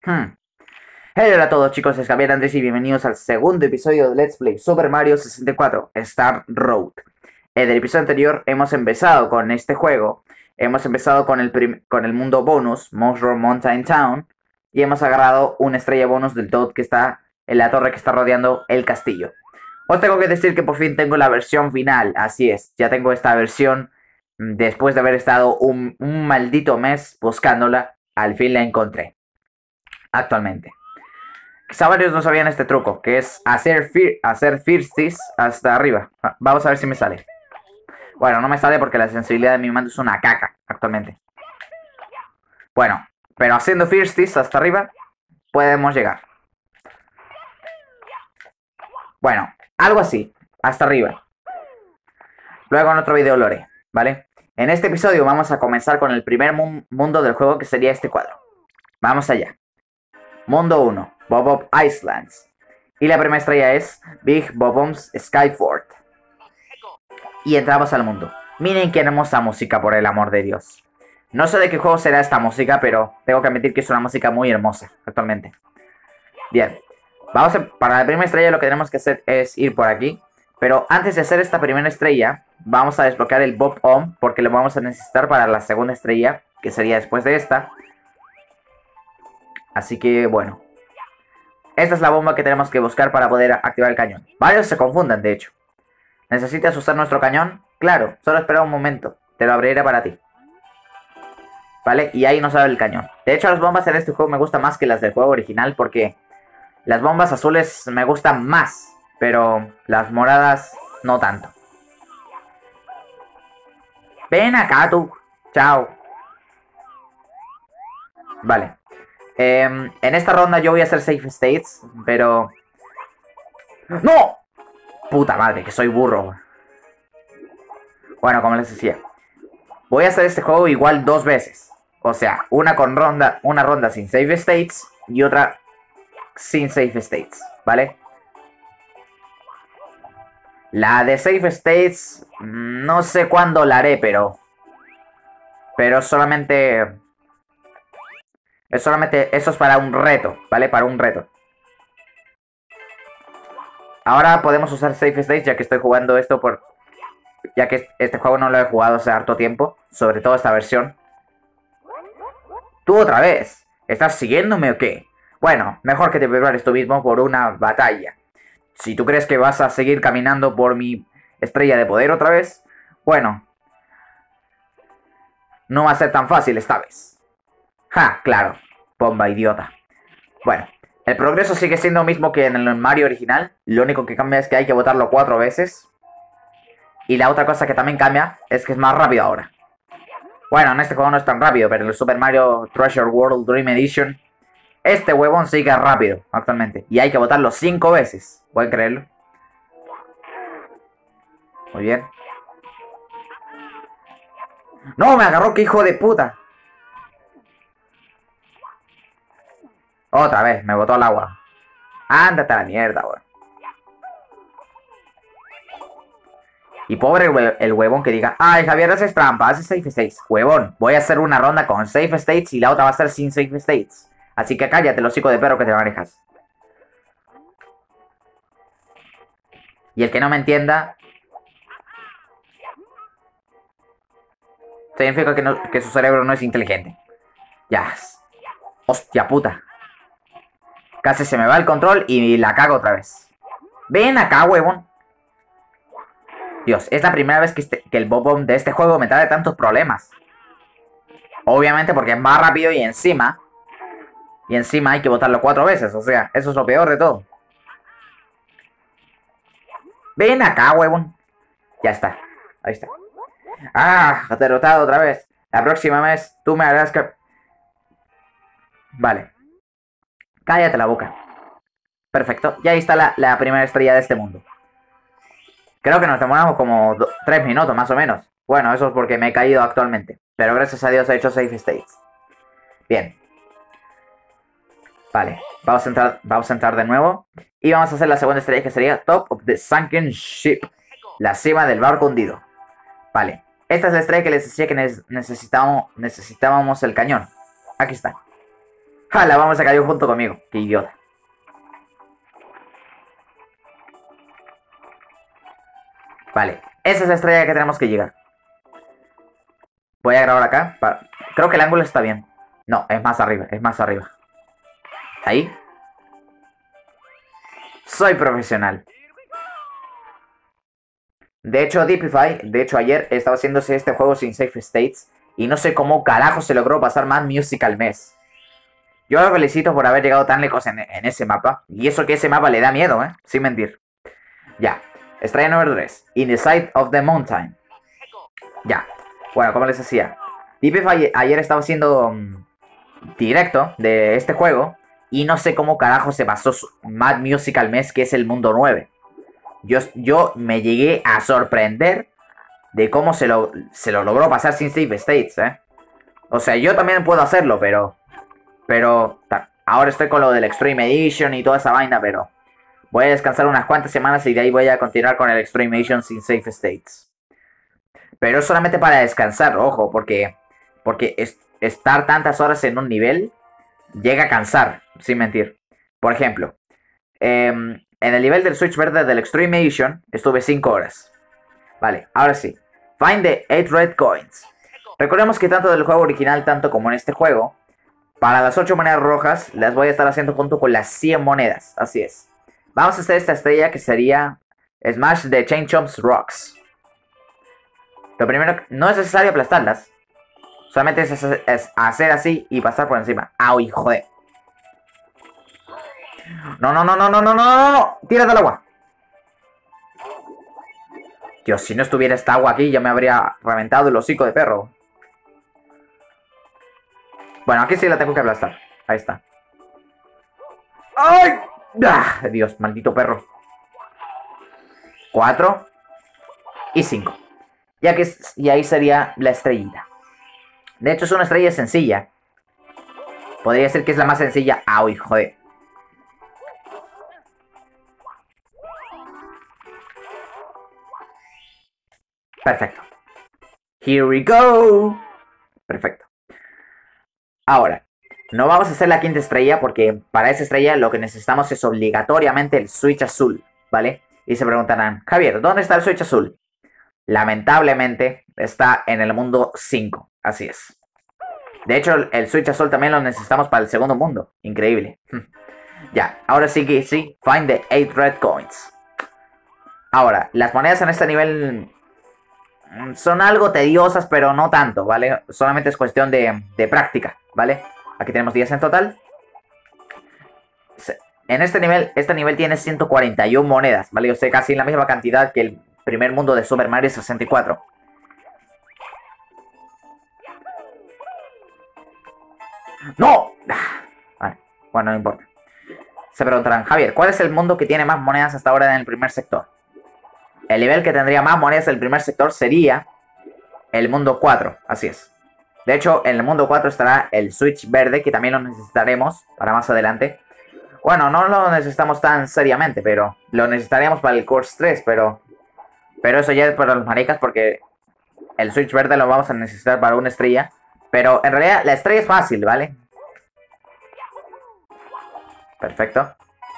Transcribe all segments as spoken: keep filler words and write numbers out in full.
Hmm. Hey, hola a todos chicos, es Javier Andrés y bienvenidos al segundo episodio de Let's Play Super Mario sesenta y cuatro Star Road. En el episodio anterior hemos empezado con este juego, hemos empezado con el, con el mundo bonus, Mushroom Mountain Town, y hemos agarrado una estrella bonus del Toad que está en la torre que está rodeando el castillo. Os tengo que decir que por fin tengo la versión final, así es, ya tengo esta versión después de haber estado un, un maldito mes buscándola, al fin la encontré. Actualmente. Quizá varios no sabían este truco, que es hacer, fir hacer firsties hasta arriba. Vamos a ver si me sale. Bueno, no me sale porque la sensibilidad de mi mando es una caca actualmente. Bueno, pero haciendo firsties hasta arriba podemos llegar. Bueno, algo así, hasta arriba. Luego en otro video lo haré, ¿vale? En este episodio vamos a comenzar con el primer mu mundo del juego, que sería este cuadro. Vamos allá. Mundo uno, Bob-Omb Islands. Y la primera estrella es Big Bob-Omb's Skyfort. Y entramos al mundo. Miren qué hermosa música, por el amor de Dios. No sé de qué juego será esta música, pero tengo que admitir que es una música muy hermosa actualmente. Bien, vamos a, para la primera estrella lo que tenemos que hacer es ir por aquí. Pero antes de hacer esta primera estrella, vamos a desbloquear el Bob-Omb, porque lo vamos a necesitar para la segunda estrella, que sería después de esta. Así que, bueno. Esta es la bomba que tenemos que buscar para poder activar el cañón. Varios se confunden, de hecho. ¿Necesitas usar nuestro cañón? Claro, solo espera un momento. Te lo abriré para ti. ¿Vale? Y ahí nos abre el cañón. De hecho, las bombas en este juego me gustan más que las del juego original, porque las bombas azules me gustan más, pero las moradas no tanto. Ven acá tú. Chao. Vale. Eh, en esta ronda yo voy a hacer safe states, pero... ¡No! Puta madre, que soy burro. Bueno, como les decía, voy a hacer este juego igual dos veces. O sea, una con ronda, una ronda sin save states y otra sin save states, ¿vale? La de save states no sé cuándo la haré, pero... Pero solamente... Es solamente... Eso es para un reto, ¿vale? Para un reto. Ahora podemos usar save states ya que estoy jugando esto por... Ya que este juego no lo he jugado hace harto tiempo. Sobre todo esta versión. ¿Tú otra vez? ¿Estás siguiéndome o qué? Bueno, mejor que te prepares tú mismo por una batalla. Si tú crees que vas a seguir caminando por mi estrella de poder otra vez, bueno, no va a ser tan fácil esta vez. Ja, claro, bomba idiota. Bueno, el progreso sigue siendo lo mismo que en el Mario original. Lo único que cambia es que hay que botarlo cuatro veces. Y la otra cosa que también cambia es que es más rápido ahora. Bueno, en este juego no es tan rápido, pero en el Super Mario Treasure World Dream Edition, este huevón sí que es rápido actualmente. Y hay que botarlo cinco veces. ¿Pueden creerlo? Muy bien. ¡No! ¡Me agarró! ¡Qué hijo de puta! Otra vez, me botó al agua. Ándate a la mierda, weón. Y pobre el, el huevón que diga: ay, Javier, haces trampa, haces safe states. Huevón, voy a hacer una ronda con safe states y la otra va a ser sin safe states. Así que cállate, el hocico de perro que te manejas. Y el que no me entienda, significa que, no, que su cerebro no es inteligente. Ya. Hostia puta. Casi se me va el control y la cago otra vez. Ven acá, huevón. Dios, es la primera vez que, este, que el Bob-Omb de este juego me trae tantos problemas. Obviamente porque es más rápido y encima... Y encima hay que botarlo cuatro veces, o sea, eso es lo peor de todo. Ven acá, huevón. Ya está, ahí está. Ah, derrotado otra vez. La próxima vez tú me harás que... Vale. Cállate la boca. Perfecto, y ahí está la, la primera estrella de este mundo. Creo que nos demoramos como tres minutos más o menos. Bueno, eso es porque me he caído actualmente. Pero gracias a Dios he hecho safe states. Bien. Vale, vamos a entrar, vamos a entrar de nuevo. Y vamos a hacer la segunda estrella, que sería Top of the Sunken Ship. La cima del barco hundido. Vale, esta es la estrella que les decía que necesitábamos, necesitábamos el cañón. Aquí está. ¡Ja! La bomba se cayó junto conmigo. ¡Qué idiota! Vale, esa es la estrella que tenemos que llegar. Voy a grabar acá. Creo que el ángulo está bien. No, es más arriba, es más arriba. Ahí. Soy profesional. De hecho, Deepify, de hecho ayer estaba haciéndose este juego sin save states. Y no sé cómo carajo se logró pasar Mad Musical Mess. Yo lo felicito por haber llegado tan lejos en, en ese mapa. Y eso que ese mapa le da miedo, ¿eh? Sin mentir. Ya. Estrella número tres. In the side of the mountain. Ya. Bueno, como les decía. Deepify ayer estaba haciendo um, directo de este juego. Y no sé cómo carajo se pasó Mad Musical Mess, que es el mundo nueve. Yo, yo me llegué a sorprender de cómo se lo, se lo logró pasar sin save states, ¿eh? O sea, yo también puedo hacerlo, pero... Pero... Ahora estoy con lo del Extreme Edition y toda esa vaina, pero... Voy a descansar unas cuantas semanas y de ahí voy a continuar con el Extreme Edition sin save states. Pero es solamente para descansar, ojo, porque... Porque es, estar tantas horas en un nivel... Llega a cansar, sin mentir. Por ejemplo... Eh, en el nivel del Switch verde del Extreme Edition estuve cinco horas. Vale, ahora sí. Find the eight red coins. Recordemos que tanto del juego original, tanto como en este juego, para las ocho monedas rojas, las voy a estar haciendo junto con las cien monedas. Así es. Vamos a hacer esta estrella que sería Smash the Chain Chomps Rocks. Lo primero, no es necesario aplastarlas. Solamente es hacer así y pasar por encima. ¡Au, hijo de! No, no, no, no, no, no, no, no, no. Tírate al agua. Dios, si no estuviera esta agua aquí, ya me habría reventado el hocico de perro. Bueno, aquí sí la tengo que aplastar. Ahí está. ¡Ay! ¡Ah! Dios, maldito perro. Cuatro. Y cinco. Ya que es, y ahí sería la estrellita. De hecho, es una estrella sencilla. Podría ser que es la más sencilla. ¡Ay, joder! Perfecto. Here we go. Perfecto. Ahora, no vamos a hacer la quinta estrella porque para esa estrella lo que necesitamos es obligatoriamente el switch azul, ¿vale? Y se preguntarán, Javier, ¿dónde está el switch azul? Lamentablemente está en el mundo cinco, así es. De hecho, el switch azul también lo necesitamos para el segundo mundo. Increíble. Ya, ahora sí que sí, find the eight red coins. Ahora, las monedas en este nivel... son algo tediosas, pero no tanto, ¿vale? Solamente es cuestión de, de práctica, ¿vale? Aquí tenemos diez en total. En este nivel, este nivel tiene ciento cuarenta y una monedas, ¿vale? O sea, casi la misma cantidad que el primer mundo de Super Mario sesenta y cuatro. ¡No! Vale, bueno, no importa. Se preguntarán, Javier, ¿cuál es el mundo que tiene más monedas hasta ahora en el primer sector? El nivel que tendría más monedas en el primer sector sería el mundo cuatro, así es. De hecho, en el mundo cuatro estará el Switch verde, que también lo necesitaremos para más adelante. Bueno, no lo necesitamos tan seriamente, pero lo necesitaríamos para el Course tres, pero... Pero eso ya es para los maricas, porque el Switch verde lo vamos a necesitar para una estrella. Pero en realidad la estrella es fácil, ¿vale? Perfecto.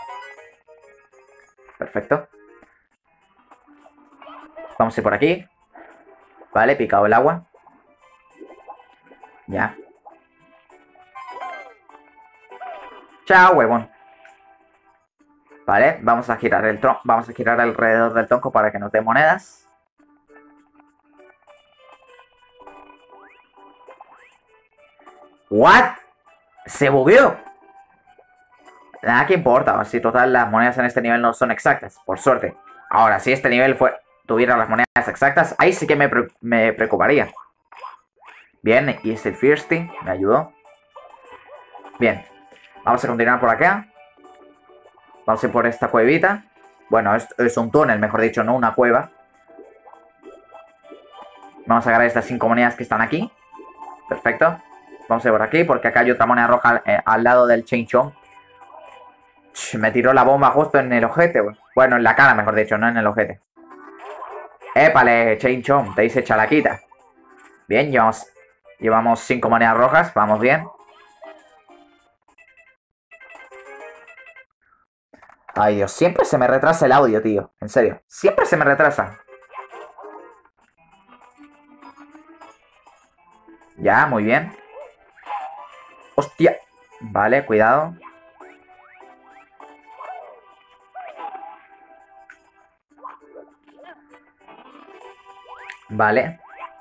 Perfecto. Vamos a ir por aquí. Vale, picado el agua. Ya. Chao, huevón. Vale, vamos a girar el tronco. Vamos a girar alrededor del tronco para que nos dé monedas. ¿What? Se bugueó. Nada que importa, si total las monedas en este nivel no son exactas, por suerte. Ahora, si este nivel fue, tuviera las monedas exactas, ahí sí que me, pre me preocuparía. Bien, y este Firsty me ayudó. Bien, vamos a continuar por acá. Vamos a ir por esta cuevita. Bueno, es, es un túnel, mejor dicho, no una cueva. Vamos a agarrar estas cinco monedas que están aquí. Perfecto. Vamos a ir por aquí, porque acá hay otra moneda roja eh, al lado del Chain Chomp. Me tiró la bomba justo en el ojete, wey. Bueno, en la cara, mejor dicho, no en el ojete. Épale, Chain Chomp, te dice chalaquita. Bien, llevamos, llevamos cinco monedas rojas, vamos bien. Ay, Dios, siempre se me retrasa el audio, tío. En serio, siempre se me retrasa. Ya, muy bien. Hostia. Vale, cuidado. Vale.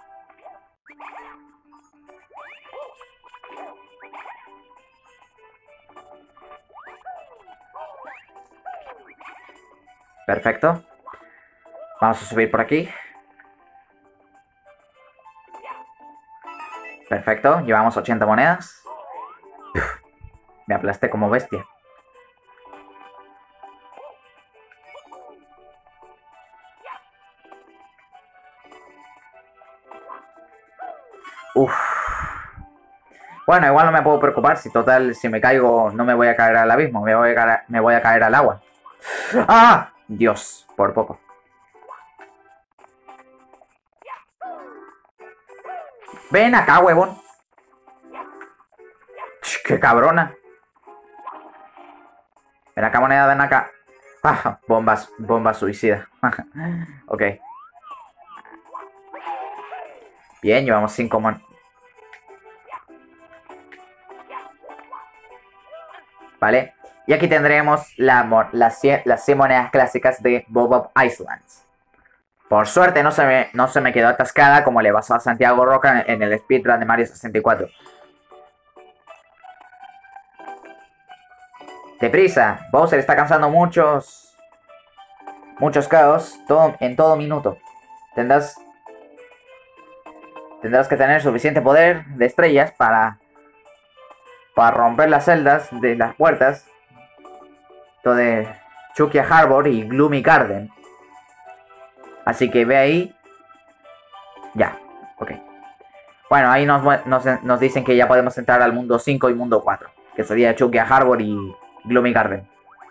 Perfecto. Vamos a subir por aquí. Perfecto, llevamos ochenta monedas. Uf, me aplasté como bestia. Uf. Bueno, igual no me puedo preocupar. Si total, si me caigo, no me voy a caer al abismo. Me voy a caer, me voy a caer al agua. ¡Ah! Dios, por poco. Ven acá, huevón. ¡Qué cabrona! Ven acá, moneda, ven acá. Ah, bombas, bombas suicida. Ok. Bien, llevamos cinco monedas. Vale. Y aquí tendremos la, las, las cien monedas clásicas de Bob-Up Islands. Por suerte no se, me, no se me quedó atascada como le pasó a Santiago Roca en, en el speedrun de Mario sesenta y cuatro. Deprisa, Bowser está causando muchos... Muchos caos todo, en todo minuto. Tendrás... Tendrás que tener suficiente poder de estrellas para... Para romper las celdas de las puertas. Todo de Chukia Harbor y Gloomy Garden. Así que ve ahí. Ya, ok. Bueno, ahí nos, nos, nos dicen que ya podemos entrar al mundo cinco y mundo cuatro. Que sería Chukia Harbor y Gloomy Garden.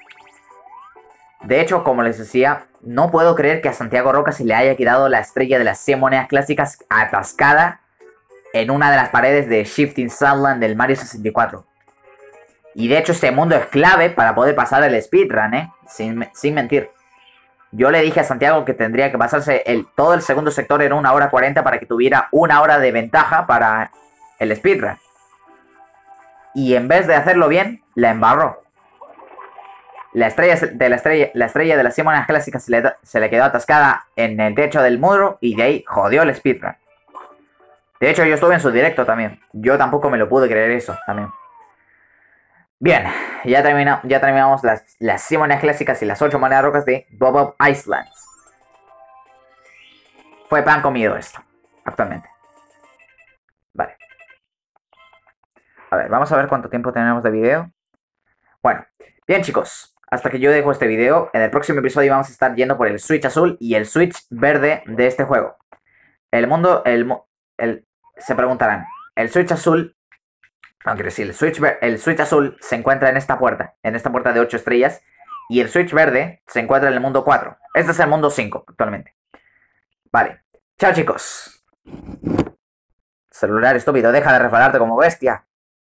De hecho, como les decía, no puedo creer que a Santiago Roca se le haya quedado la estrella de las cien monedas clásicas atascada en una de las paredes de Shifting Sunland del Mario sesenta y cuatro. Y de hecho este mundo es clave para poder pasar el speedrun, ¿eh? Sin, sin mentir. Yo le dije a Santiago que tendría que pasarse el, todo el segundo sector en una hora cuarenta para que tuviera una hora de ventaja para el speedrun. Y en vez de hacerlo bien, la embarró. La estrella de la estrella, la estrella de las cien monedas clásicas se le, se le quedó atascada en el techo del muro y de ahí jodió el speedrun. De hecho, yo estuve en su directo también. Yo tampoco me lo pude creer eso también. Bien, ya, termina, ya terminamos las, las cien monedas clásicas y las ocho monedas rocas de Bob-Up Islands. Fue pan comido esto, actualmente. Vale. A ver, vamos a ver cuánto tiempo tenemos de video. Bueno, bien chicos, hasta que yo dejo este video, en el próximo episodio vamos a estar yendo por el Switch azul y el Switch verde de este juego. El mundo, el, el se preguntarán, el Switch azul... No, quiero decir, el Switch, el Switch azul se encuentra en esta puerta, en esta puerta de ocho estrellas, y el Switch verde se encuentra en el mundo cuatro. Este es el mundo cinco actualmente. Vale. Chao, chicos. Celular estúpido, deja de resbalarte como bestia.